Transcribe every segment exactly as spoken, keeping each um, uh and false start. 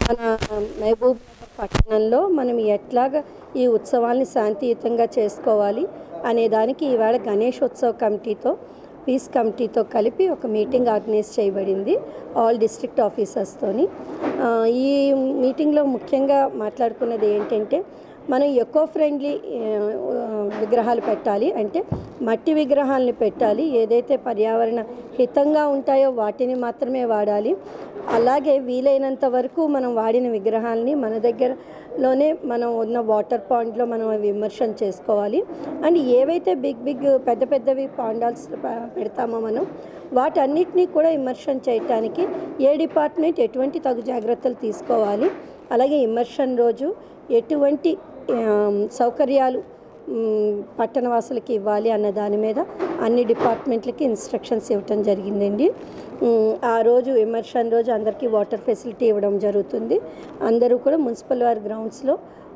మన మహబూబ్ నగర్ పట్టణంలో మనం ఎట్లాగా ఈ ఉత్సవాల్ని శాంతియుతంగా చేసుకోవాలి అనే దానికి ఇవాళ గణేషోత్సవ కమిటీతో పీస్ కమిటీతో కలిపి ఒక మీటింగ్ ఆర్గనైజ్ చేయబడింది ఆల్ డిస్ట్రిక్ట్ ఆఫీసర్స్తోని. ఈ మీటింగ్లో ముఖ్యంగా మాట్లాడుకున్నది ఏంటంటే మనం ఎకో ఫ్రెండ్లీ విగ్రహాలు పెట్టాలి, అంటే మట్టి విగ్రహాలని పెట్టాలి, ఏదైతే పర్యావరణ హితంగా ఉంటాయో వాటిని మాత్రమే వాడాలి. అలాగే వీలైనంత వరకు మనం వాడిన విగ్రహాలని మన దగ్గరలోనే మనం ఉన్న వాటర్ పాండ్లో మనం విమర్శన చేసుకోవాలి. అండ్ ఏవైతే బిగ్ బిగ్ పెద్ద పెద్దవి పాండాల్స్ పెడతామో మనం వాటన్నిటినీ కూడా ఇమర్షన్ చేయటానికి ఏ డిపార్ట్మెంట్ ఎటువంటి తగు జాగ్రత్తలు తీసుకోవాలి, అలాగే ఇమర్షన్ రోజు ఎటువంటి సౌకర్యాలు పట్టణవాసులకి ఇవ్వాలి అన్న దాని మీద అన్ని డిపార్ట్మెంట్లకి ఇన్స్ట్రక్షన్స్ ఇవ్వటం జరిగిందండి. ఆ రోజు ఇమర్షన్ రోజు అందరికీ వాటర్ ఫెసిలిటీ ఇవ్వడం జరుగుతుంది. అందరూ కూడా మున్సిపల్ వారి గ్రౌండ్స్లో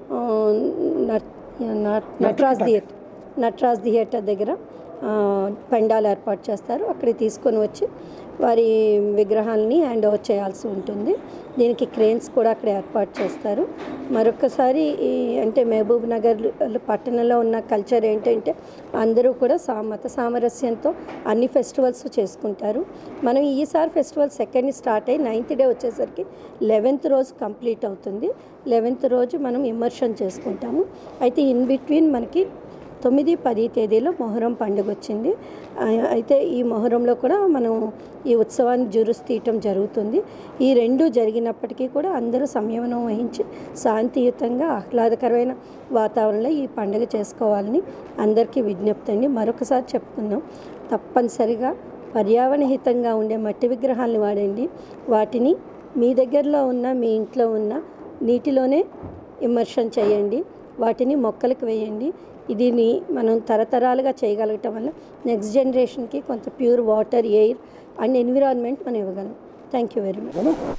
నటరాజ్ థియేటర్ నటరాజ్ థియేటర్ దగ్గర పెండాలు ఏర్పాటు చేస్తారు. అక్కడికి తీసుకొని వచ్చి వారి విగ్రహాలని హ్యాండ్ ఓవర్ చేయాల్సి ఉంటుంది. దీనికి క్రేన్స్ కూడా అక్కడ ఏర్పాటు చేస్తారు. మరొకసారి అంటే మహబూబ్ నగర్ పట్టణంలో ఉన్న కల్చర్ ఏంటంటే అందరూ కూడా సా మత సామరస్యంతో అన్ని ఫెస్టివల్స్ చేసుకుంటారు. మనం ఈసారి ఫెస్టివల్ సెకండ్ స్టార్ట్ అయ్యి నైన్త్ డే వచ్చేసరికి లెవెన్త్ రోజు కంప్లీట్ అవుతుంది. లెవెన్త్ రోజు మనం ఇమర్షన్ చేసుకుంటాము. అయితే ఇన్ బిట్వీన్ మనకి తొమ్మిది పది తేదీలో మొహరం పండుగ వచ్చింది. అయితే ఈ మొహరంలో కూడా మనం ఈ ఉత్సవాన్ని జురుస్ తీయటం జరుగుతుంది. ఈ రెండు జరిగినప్పటికీ కూడా అందరూ సంయమనం వహించి శాంతియుతంగా ఆహ్లాదకరమైన వాతావరణంలో ఈ పండుగ చేసుకోవాలని అందరికీ విజ్ఞప్తి అండి. మరొకసారి చెప్పుకుందాం, తప్పనిసరిగా పర్యావరణ హితంగా ఉండే మట్టి విగ్రహాలను వాడండి. వాటిని మీ దగ్గరలో ఉన్న మీ ఇంట్లో ఉన్న నీటిలోనే ఇమర్షన్ చేయండి. వాటిని మొక్కలకు వేయండి. దీన్ని మనం తరతరాలుగా చేయగలగటం వల్ల నెక్స్ట్ జనరేషన్కి కొంత pure water, air and environment మనం ఇవ్వగలం. Thank you very much.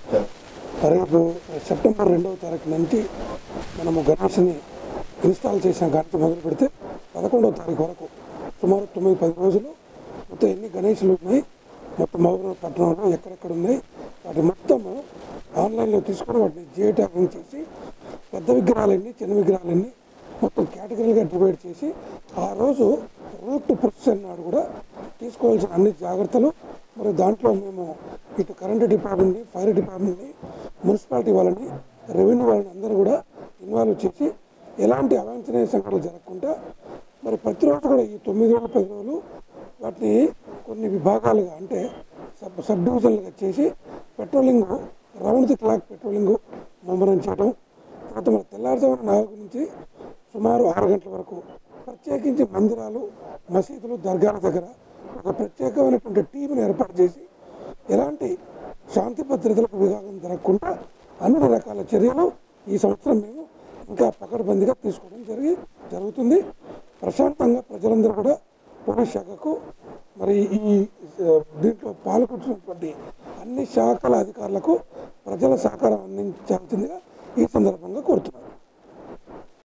రేపు సెప్టెంబర్ రెండవ తారీఖు నుంచి మనము గణేష్ని ఇన్స్టాల్ చేసిన గణపతి మొదలు పెడితే పదకొండవ తారీఖు వరకు సుమారు తొమ్మిది పది రోజులు మొత్తం ఎన్ని గణేషులు ఉన్నాయి, మొత్తం మహబూబ్ పట్టణంలో ఎక్కడెక్కడ ఉన్నాయి వాటి మొత్తము ఆన్లైన్లో తీసుకొని వాటిని జియో ట్యాగింగ్ చేసి పెద్ద విగ్రహాలన్నీ చిన్న విగ్రహాలన్నీ మొత్తం కేటగిరీలుగా డివైడ్ చేసి ఆ రోజు రూట్ ప్రొసెషన్ నాడు కూడా తీసుకోవాల్సిన అన్ని జాగ్రత్తలు మరి దాంట్లో మేము ఇటు కరెంటు డిపార్ట్మెంట్ని, ఫైర్ డిపార్ట్మెంట్ని, మున్సిపాలిటీ వాళ్ళని, రెవెన్యూ వాళ్ళని అందరూ కూడా ఇన్వాల్వ్ చేసి ఎలాంటి అవాంఛనీయ సంఘటనలు జరగకుండా మరి ప్రతిరోజు కూడా ఈ తొమ్మిది రోజులు పది రోజులు వాటిని కొన్ని విభాగాలుగా అంటే సబ్ సబ్ డివిజన్లుగా చేసి patrolling round the clock patrolling ముమ్మరం చేయడం. తర్వాత మన తెల్లారుజామున నాలుగు నుంచి సుమారు ఆరు గంటల వరకు ప్రత్యేకించి మందిరాలు, మసీదులు, దర్గాల దగ్గర ఒక ప్రత్యేకమైనటువంటి టీంని ఏర్పాటు చేసి ఎలాంటి శాంతి భద్రతలకు విభాగం జరగకుండా అన్ని రకాల చర్యలు ఈ సంవత్సరం మేము ఇంకా పకడ్బందీగా తీసుకోవడం జరిగి జరుగుతుంది. ప్రశాంతంగా ప్రజలందరూ కూడా పోలీస్ శాఖకు మరి ఈ దీంట్లో పాల్గొంటున్నటువంటి అన్ని శాఖల అధికారులకు ప్రజల సహకారం అందించాల్సిందిగా ఈ సందర్భంగా కోరుతున్నారు.